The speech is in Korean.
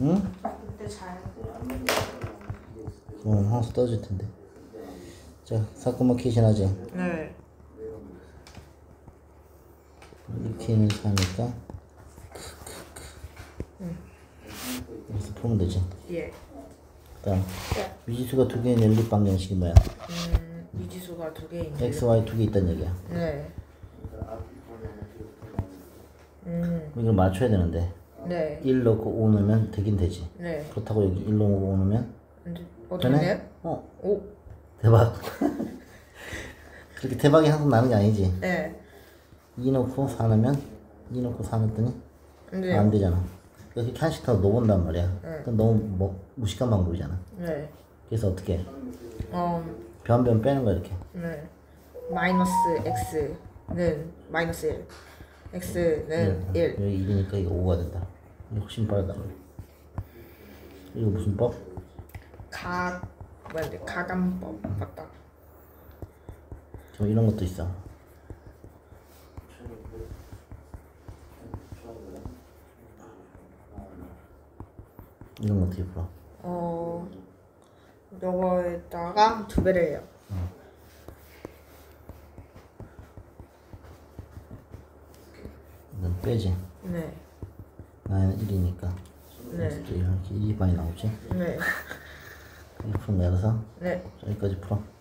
응? 그때 잘 항상 떠질 텐데. 자, 사건만 퀴즈나지? 네. 이렇게 하니까 여기서 풀면 되지. 예. 그다음 네. 미지수가 두 개인 연립 방정식이 뭐야? 미지수가 두 개인데. x, y 두 개 있다는 얘기야. 네. 이걸 맞춰야 되는데 네. 1 넣고 5 넣으면 되긴 되지. 네. 그렇다고 여기 1 넣고 5 넣으면 어떻게 돼요? 어. 대박. 그렇게 대박이 항상 나는 게 아니지. 네. 2 넣고 4 넣으면 2 넣고 4 넣었더니 네. 안 되잖아. 그래서 이렇게 한씩 더 넣어본단 말이야. 그건 너무 무식한 방법이잖아. 네. 그래서 어떻게 해? 변 빼는 거야 이렇게. 네. 마이너스 x는 마이너스 1. x는 1. 여기 1이니까 이거 5가 된다. 이게 훨씬 빠르다. 이거 무슨 법? 가감법 맞다. 저 이런 것도 있어. 이런 거 어떻게 풀어? 요거에다가 2배를 해요. 이건 빼지. 네. 나는 1이니까. 네. 이렇게 2반이 나오지. 네. 이렇게 푸는 거야. 그래서 네. 여기까지 풀어.